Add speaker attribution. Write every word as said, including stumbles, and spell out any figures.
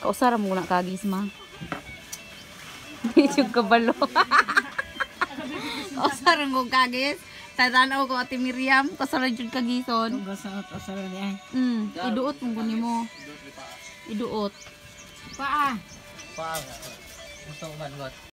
Speaker 1: Kausara mo na kagis ma. Medyo kabalo. Kausara mo kagis. Tadanaw ko ati Miriam. Kausara dyan kagison.
Speaker 2: Kausara niya.
Speaker 1: Hmm. Iduot mo guni mo. Iduot.
Speaker 2: Paa. Paa. Gusto ko man